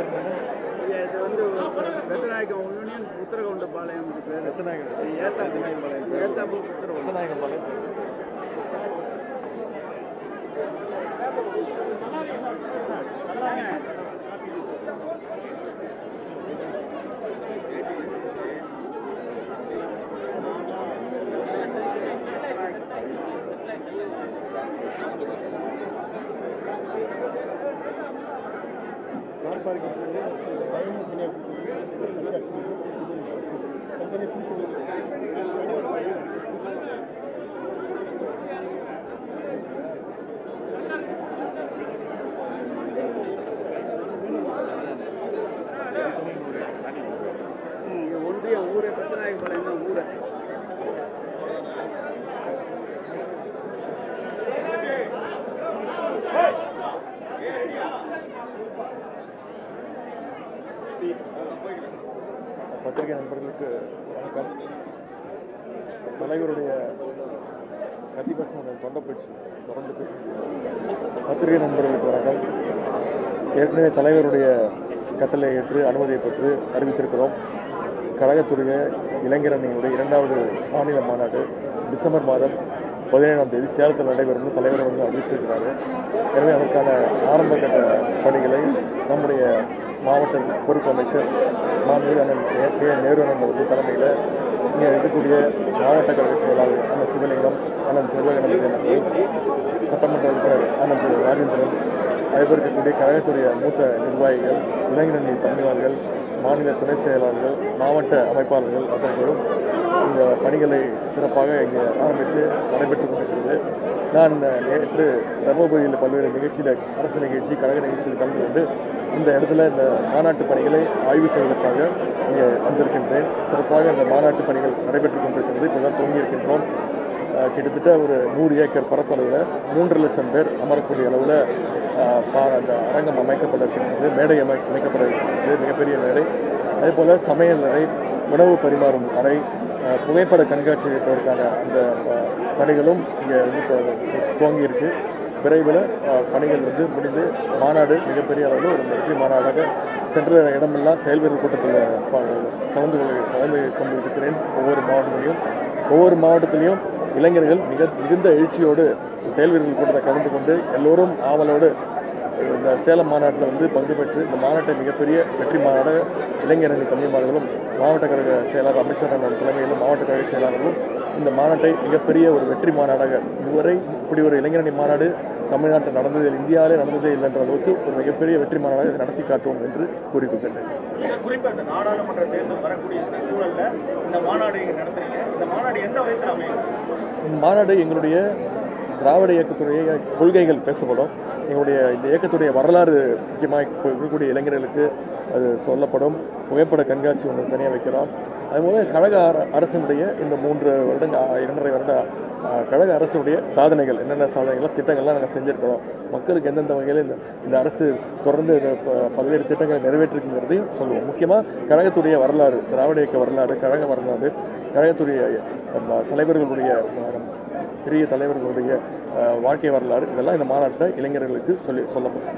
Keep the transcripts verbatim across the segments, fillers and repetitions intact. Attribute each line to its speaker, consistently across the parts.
Speaker 1: இது வந்து பெத்தநாயக்கம் யூனியன் உத்தரகவுண்டபாளையம் பெத்தநாயகம் ஏத்தாப்பாளையம் ஏத்தாப்பு உத்தரகவுண்டபாளையம் ஒன்றிய ஊரே பெத்தநாயக்கம்பாளையம் தான் ஊரை
Speaker 2: பத்திரிகை நண்பர்களுக்கு வணக்கம். தலைவருடைய கத்திபட்சம் தொண்டை போயிடுச்சு தொடர்ந்து பேசி பத்திரிகை நண்பர்களுக்கு வணக்கம். ஏற்கனவே தலைவருடைய கட்டளை ஏற்று அனுமதியை பெற்று அறிவித்திருக்கிறோம். கழகத்துடைய இளைஞரணியினுடைய இரண்டாவது மாநில மாநாடு டிசம்பர் மாதம் பதினேழாம் தேதி சேலத்தில் நடைபெறும் தலைவர் வந்து அறிவிச்சிருக்கிறாரு. எனவே அதற்கான ஆரம்ப கட்ட பணிகளை நம்முடைய மாவட்ட பொறுப்பு அமைச்சர் மாண்புமிகு அண்ணன் கே நேரு அண்ணன் அவர்கள் தலைமையில் இங்கே இருக்கக்கூடிய மாவட்ட கழக செயலாளர் அண்ணன் சிவலிங்கம், அண்ணன் செல்வகணபதி அவர்கள், சட்டமன்ற உறுப்பினர் அண்ணன் திரு ராஜேந்திரன், அதேபோல் இருக்கக்கூடிய கழகத்துடைய மூத்த நிர்வாகிகள், இளைஞரணி தலைவர்கள், மாநில துணை செயலாளர்கள், மாவட்ட அமைப்பாளர்கள் அத்தனை பேரும் இந்த பணிகளை சிறப்பாக இங்கே ஆரம்பித்து நடைபெற்றுக் கொண்டிருக்கிறது. நான் நேற்று தருமபுரியில் பல்வேறு நிகழ்ச்சியில் அரசு நிகழ்ச்சி கழக நிகழ்ச்சியில் கலந்து கொண்டு இந்த இடத்துல இந்த மாநாட்டு பணிகளை ஆய்வு செய்வதற்காக இங்கே வந்திருக்கின்றேன். சிறப்பாக இந்த மாநாட்டு பணிகள் நடைபெற்றுக் கொண்டிருக்கிறது. இப்போ தான் துவங்கியிருக்கின்றோம். கிட்டத்தட்ட ஒரு நூறு ஏக்கர் பரப்பளவில் மூன்று லட்சம் பேர் அமரக்கூடிய அளவில் அந்த அரங்கம் அமைக்கப்பட இருக்கின்றது. மேடை அமை அமைக்கப்பட இருக்கின்றது, மிகப்பெரிய மேடை. அதேபோல் சமையல் அறை, உணவு பரிமாறும் அறை, புகைப்பட கண்காட்சி வைப்பதற்கான அந்த பணிகளும் இங்கே வந்து துவங்கியிருக்கு. விரைவில் பணிகள் வந்து முடிந்து மாநாடு மிகப்பெரிய அளவில் ஒரு வெற்றி மாநாடாக சென்ற இடமெல்லாம் செயல்வீரர் கூட்டத்தில் கலந்து கலந்து கொண்டிருக்கிறேன். ஒவ்வொரு மாவட்டத்திலையும் ஒவ்வொரு மாவட்டத்திலையும் இளைஞர்கள் மிக மிகுந்த எழுச்சியோடு செயல்வீரர்கள் கூட்டத்தை கலந்து கொண்டு எல்லோரும் ஆவலோடு இந்த சேலம் மாநாட்டில் வந்து பங்கு பெற்று இந்த மாநாட்டை மிகப்பெரிய வெற்றி மாநாடாக இளைஞரணி தமிழ்மார்களும் மாவட்ட கழக செயலாளர் அமைச்சர் தலைமையிலும் மாவட்ட கழக செயலாளர்களும் இந்த மாநாட்டை மிகப்பெரிய ஒரு வெற்றி மாநாடாக, இதுவரை இப்படி ஒரு இளைஞரணி மாநாடு தமிழ்நாட்டில் நடந்ததே, இந்தியாவிலே நடந்ததே இல்லை என்ற அளவுக்கு ஒரு மிகப்பெரிய வெற்றி மாநாடாக நடத்தி காட்டுவோம் என்று கூறிக்கொள்கின்றேன்.
Speaker 1: குறிப்பாக இந்த நாடாளுமன்ற தேர்தல் வரக்கூடிய சூழலில் இந்த மாநாடு நடத்துறீங்க. இந்த மாநாடு எந்த வகையில் அமையும்?
Speaker 2: இந்த மாநாடு எங்களுடைய திராவிட இயக்கத்துடைய கொள்கைகள் பேசப்படும். எங்களுடைய இந்த இயக்கத்துடைய வரலாறு முக்கியமாக இருக்கக்கூடிய இளைஞர்களுக்கு அது சொல்லப்படும். புகைப்பட கண்காட்சி ஒன்று தனியாக வைக்கிறோம். அதுபோல் கழக அரசினுடைய இந்த மூன்று வருடங்கள் இரண்டரை வருட கழக அரசுடைய சாதனைகள், என்னென்ன சாதனைகள்லாம் திட்டங்கள்லாம் நாங்கள் செஞ்சுருக்கிறோம், மக்களுக்கு எந்தெந்த வகையில் இந்த இந்த அரசு தொடர்ந்து பல்வேறு திட்டங்களை நிறைவேற்றிருக்குங்கிறதையும் சொல்லுவோம். முக்கியமாக கழகத்துடைய வரலாறு, திராவிட இயக்க வரலாறு, கழக வரலாறு, கழகத்துடைய தலைவர்களுடைய பெரிய தலைவர்களுடைய வாழ்க்கை வரலாறு, இதெல்லாம் இந்த மாநாட்டில் இளைஞர்களுக்கு சொல்லி சொல்லப்படும்.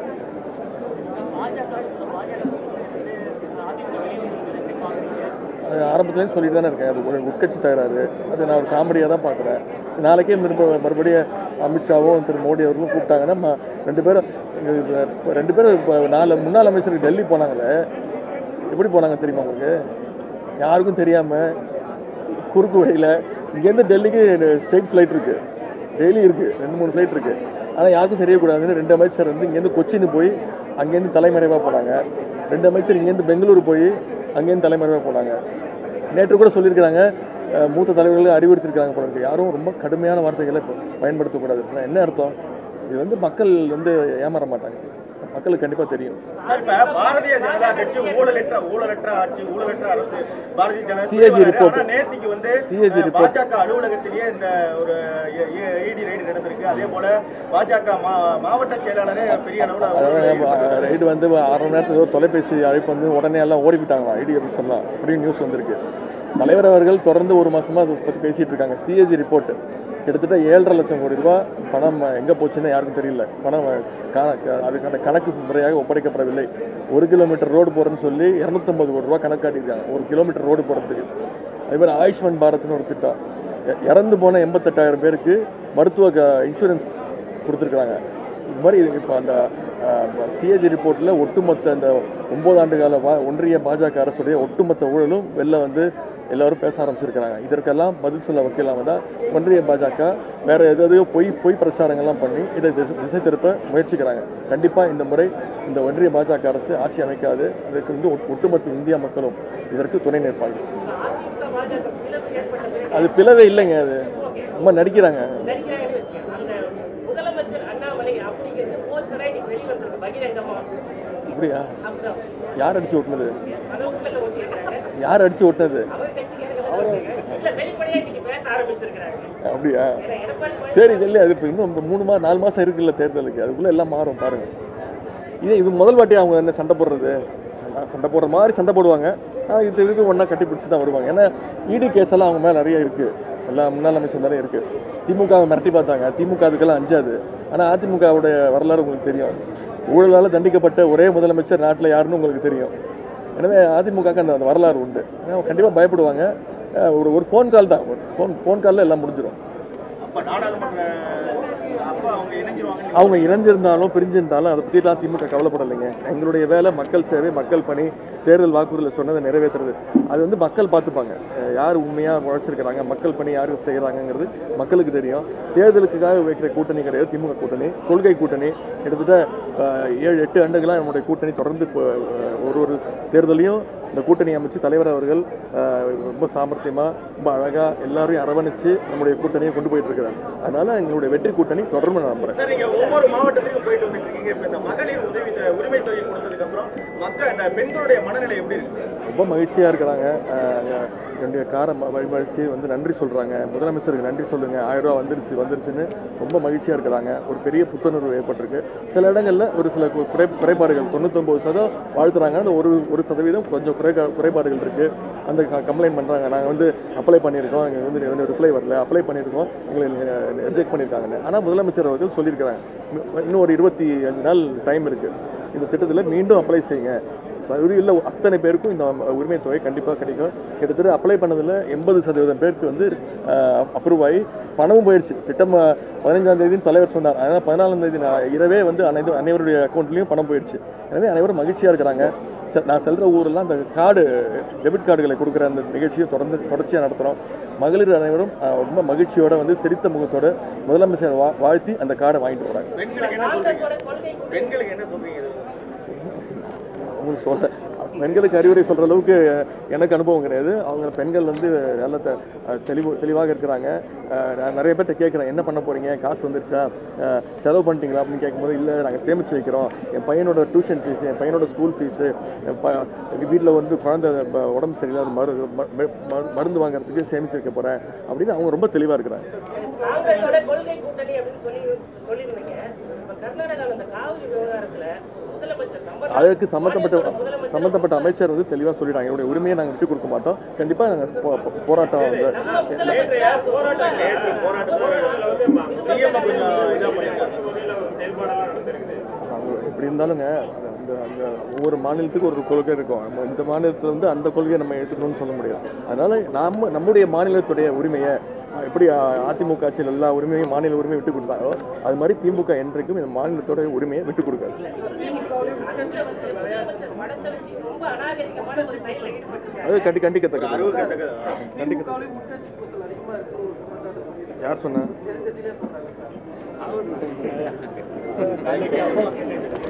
Speaker 2: அது ஆரம்பத்துலேயும் சொல்லிட்டு தானே இருக்கேன். அது ஒரு உட்கட்சி தகராறு. அது நான் ஒரு காமெடியாக தான் பார்க்குறேன். நாளைக்கே மறுபடியும் அமித்ஷாவும் திரு மோடி அவர்களும் கூப்பிட்டாங்கன்னா ரெண்டு பேரும் ரெண்டு பேரும் இப்போ நாலு முன்னாள் அமைச்சருக்கு டெல்லி போனாங்களே, எப்படி போனாங்க தெரியுமா உங்களுக்கு? யாருக்கும் தெரியாமல் குறுக்கு வழியில் இங்கேருந்து டெல்லிக்கு ஸ்ட்ரெயிட் ஃப்ளைட் இருக்குது, டெய்லி இருக்குது, ரெண்டு மூணு ஃப்ளைட் இருக்குது. ஆனால் யாருக்கும் தெரியக்கூடாதுன்னு ரெண்டு அமைச்சர் வந்து இங்கேருந்து கொச்சின்னு போய் அங்கேருந்து தலைமறைவாக போனாங்க. ரெண்டு அமைச்சர் இங்கேருந்து பெங்களூரு போய் அங்கேருந்து தலைமறைவாக போனாங்க. நேற்று கூட சொல்லியிருக்கிறாங்க, மூத்த தலைவர்கள் அறிவுறுத்திருக்கிறாங்க போல இருக்கு. யாரும் ரொம்ப கடுமையான வார்த்தைகளை இப்போ பயன்படுத்தக்கூடாது. என்ன அர்த்தம்? இது வந்து மக்கள் வந்து ஏமாற மாட்டாங்க, மக்களுக்கு கண்டிப்பா தெரியும்.
Speaker 1: பாரதிய ஜனதா கட்சி ஊழலற்ற ஊழலற்ற ஆட்சி, ஊழலற்ற அரசு. பாரதிய ஜனதா
Speaker 2: சிஏஜி ரிப்போர்ட்
Speaker 1: நேத்திக்கு வந்து
Speaker 2: சிஏஜி ரிப்போர்ட்
Speaker 1: பாஜக அலுவலகத்திலேயே இந்த ஒரு ஈடி ரைடு நடந்திருக்கு. அதே போல பாஜக மாவட்ட செயலாளரே பெரிய அளவில்
Speaker 2: ரைடு வந்து அரை மணி நேரத்துக்கு ஒரு தொலைபேசி அழைப்பு வந்து உடனே எல்லாம் ஓடிவிட்டாங்க ஐடி ஆஃபீஸ் எல்லாம். அப்படின்னு நியூஸ் வந்திருக்கு. தலைவர் அவர்கள் தொடர்ந்து ஒரு மாசமா அதை பற்றி பேசிட்டு இருக்காங்க. சிஏஜி ரிப்போர்ட் கிட்டத்தட்ட ஏழரை லட்சம் கோடி ரூபாய் பணம் எங்கே போச்சுன்னு யாருக்கும் தெரியல. பணம் அதுக்கான கணக்கு முறையாக ஒப்படைக்கப்படவில்லை. ஒரு கிலோமீட்டர் ரோடு போகிறேன்னு சொல்லி இரநூத்தம்பது கோடி ரூபா கணக்கு காட்டியிருக்காங்க ஒரு கிலோமீட்டர் ரோடு போகிறதுக்கு. அதேமாதிரி ஆயுஷ்மான் பாரத்னு ஒரு திட்டம், இறந்து போன எண்பத்தெட்டாயிரம் பேருக்கு மருத்துவ க இன்சூரன்ஸ் கொடுத்துருக்குறாங்க. இது மாதிரி இப்போ அந்த சிஏஜி ரிப்போர்ட்டில் ஒட்டுமொத்த இந்த ஒம்பது ஆண்டு கால பா ஒன்றிய பாஜக அரசுடைய ஒட்டுமொத்த ஊழலும் வெளில வந்து எல்லோரும் பேச ஆரம்பிச்சிருக்கிறாங்க. இதற்கெல்லாம் பதில் சொல்ல வைக்கலாம தான் ஒன்றிய பாஜக வேறு எதையோ பொய் பொய் பிரச்சாரங்கள்லாம் பண்ணி இதை திசை திசை திருப்ப முயற்சிக்கிறாங்க. கண்டிப்பாக இந்த முறை இந்த ஒன்றிய பாஜக அரசு ஆட்சி அமைக்காது. அதற்கு வந்து ஒட்டுமொத்த இந்தியா மக்களும் இதற்கு துணை நிற்பாங்க. அது பிளவே இல்லைங்க, அது ரொம்ப நடிக்கிறாங்க. அப்படியா? யார் அடிச்சு ஓட்டுனது? யார் அடிச்சு ஓட்டுனது? அப்படியா? சரி, இது இல்லை. அது இப்போ இன்னும் மூணு மாதம் நாலு மாதம் இருக்குல்ல தேர்தலுக்கு, அதுக்குள்ளே எல்லாம் மாறும் பாருங்க. இது இது முதல் வாட்டி அவங்க என்ன சண்டை போடுறது, சண்டை போடுற மாதிரி சண்டை போடுவாங்க. ஆனால் இது திருப்பி ஒன்றா கட்டி பிடிச்சி தான் வருவாங்க. ஏன்னா இடி கேஸ் எல்லாம் அவங்க மேலே நிறைய இருக்குது, எல்லா முன்னாள் அமைச்சர் மேலே இருக்குது. திமுகவை மிரட்டி பார்த்தாங்க, திமுக அதுக்கெல்லாம் அஞ்சாது. ஆனால் அதிமுகவுடைய வரலாறு உங்களுக்கு தெரியும். ஊழலால் தண்டிக்கப்பட்ட ஒரே முதலமைச்சர் நாட்டில் யாருன்னு உங்களுக்கு தெரியும். எனவே அதிமுகவுக்கு அந்த வரலாறு உண்டு. ஏன்னா கண்டிப்பாக பயப்படுவாங்க. ஒரு ஒரு ஃபோன் கால் தான், ஒரு ஃபோன் ஃபோன் காலில் எல்லாம் முடிஞ்சிடும். அவங்க இணைஞ்சிருந்தாலும் பிரிஞ்சிருந்தாலும் அதை பற்றிலாம் திமுக கவலைப்படலைங்க. எங்களுடைய வேலை மக்கள் சேவை, மக்கள் பணி, தேர்தல் வாக்குறுதியில் சொன்னதை நிறைவேற்றுறது. அது வந்து மக்கள் பார்த்துப்பாங்க. யார் உண்மையாக உழைச்சிருக்கிறாங்க, மக்கள் பணி யார் செய்கிறாங்கங்கிறது மக்களுக்கு தெரியும். தேர்தலுக்காக வைக்கிற கூட்டணி கிடையாது திமுக கூட்டணி, கொள்கை கூட்டணி. கிட்டத்தட்ட ஏழு எட்டு ஆண்டுகளாக நம்முடைய கூட்டணி தொடர்ந்து ஒரு ஒரு தேர்தலையும் இந்த கூட்டணி அமைச்சு தலைவர் அவர்கள் ரொம்ப சாமர்த்தியமாக ரொம்ப அழகாக எல்லாரையும் அரவணைச்சு நம்முடைய கூட்டணியை கொண்டு போயிட்டு இருக்கிறாங்க. அதனால எங்களுடைய வெற்றி கூட்டணி தொடர்ந்து நம்புறேன்.
Speaker 1: ஒவ்வொரு மாவட்டத்திலும் போயிட்டு வந்துருக்கீங்க. இப்போ இந்த மகளிர் உதவி உரிமை தொகை கொடுத்ததுக்கு அப்புறம் மக்கள் இந்த பெண்களுடைய மனநிலை எப்படி இருக்கு?
Speaker 2: ரொம்ப மகிழ்ச்சியாக இருக்கிறாங்க. என்னுடைய காரை வழிமழிச்சு வந்து நன்றி சொல்கிறாங்க. முதலமைச்சருக்கு நன்றி சொல்லுங்கள், ஆயிரம் ரூபா வந்துருச்சு வந்துருச்சுன்னு ரொம்ப மகிழ்ச்சியாக இருக்கிறாங்க. ஒரு பெரிய புத்துணர்வு ஏற்பட்டிருக்கு. சில இடங்களில் ஒரு சில குறை குறைபாடுகள் தொண்ணூத்தொம்பது சதவீதம் வாழ்த்துறாங்க. அந்த ஒரு ஒரு சதவீதம் கொஞ்சம் குறை குறைபாடுகள் இருக்குது. அந்த கம்ப்ளைண்ட் பண்ணுறாங்க, நாங்கள் வந்து அப்ளை பண்ணியிருக்கோம், எங்களுக்கு வந்து ரிப்ளை வரல, அப்ளை பண்ணியிருக்கோம், எங்களை ரிஜெக்ட் பண்ணியிருக்காங்கன்னு. ஆனால் முதலமைச்சர் அவர்கள் சொல்லியிருக்கிறாங்க, இன்னும் ஒரு இருபத்தி அஞ்சு நாள் டைம் இருக்குது, இந்த திட்டத்தில் மீண்டும் அப்ளை செய்யுங்க. இல்லை அத்தனை பேருக்கும் இந்த உரிமை தொகை கண்டிப்பாக கிடைக்கும். கிட்டத்தட்ட அப்ளை பண்ணதில் எண்பது சதவீதம் பேருக்கு வந்து அப்ரூவ் ஆகி பணமும் போயிடுச்சு. திட்டம் பதினஞ்சாம் தேதினு தலைவர் சொன்னார். அதனால் பதினாலாம் தேதி இரவே வந்து அனைத்து அனைவருடைய அக்கௌண்ட்லேயும் பணம் போயிடுச்சு. எனவே அனைவரும் மகிழ்ச்சியாக இருக்கிறாங்க. நான் செல்கிற ஊரெல்லாம் அந்த கார்டு டெபிட் கார்டுகளை கொடுக்குற அந்த நிகழ்ச்சியை தொடர்ந்து தொடர்ச்சியாக நடத்துகிறோம். மகளிர் அனைவரும் ரொம்ப மகிழ்ச்சியோடு வந்து சிரித்த முகத்தோடு முதலமைச்சர் வா வாழ்த்தி அந்த கார்டை வாங்கிட்டு போகிறாங்க. உங்களுக்கு சொல்ல பெண்களுக்கு அறிவுரை சொல்கிற அளவுக்கு எனக்கு அனுபவம் கிடையாது. அவங்க பெண்கள் வந்து நல்ல தெளிவு தெளிவாக இருக்கிறாங்க. நிறைய பேர்கிட்ட கேட்குறேன், என்ன பண்ண போகிறீங்க, காசு வந்துருச்சா, செலவு பண்ணிட்டீங்களா அப்படின்னு கேட்கும்போது, இல்லை நாங்கள் சேமித்து வைக்கிறோம், என் பையனோட டியூஷன் ஃபீஸு, என் பையனோட ஸ்கூல் ஃபீஸு, எங்கள் வீட்டில் வந்து குழந்தை உடம்பு சரியில்லாத மரு மருந்து வாங்குறதுக்கு சேமித்து வைக்க போகிறேன் அப்படின்னு அவங்க ரொம்ப தெளிவாக இருக்கிறாங்க. அதற்கு சம்மந்தப்பட்ட சம்மந்தப்பட்ட அமைச்சர் வந்து தெளிவாக சொல்லிட்டாங்க, என்னுடைய உரிமையை நாங்கள் விட்டு கொடுக்க மாட்டோம், கண்டிப்பாக நாங்கள் போராட்டம் வந்து எப்படி இருந்தாலுங்க அந்த அந்த ஒவ்வொரு மாநிலத்துக்கும் ஒரு கொள்கை இருக்கும். நம்ம இந்த மாநிலத்தில் வந்து அந்த கொள்கையை நம்ம எடுத்துக்கணும்னு சொல்ல முடியாது. அதனால் நம்ம நம்முடைய மாநிலத்துடைய உரிமையை எப்படி அதிமுக ஆட்சியில் எல்லா உரிமையும் மாநில உரிமையை விட்டு கொடுத்தாங்களோ அது மாதிரி திமுக என்றைக்கும் இந்த மாநிலத்தோட உரிமையை விட்டு கொடுக்காது. அது கண்டி கண்டிக்கத்தக்கது கண்டிக்க யார் சொன்னா?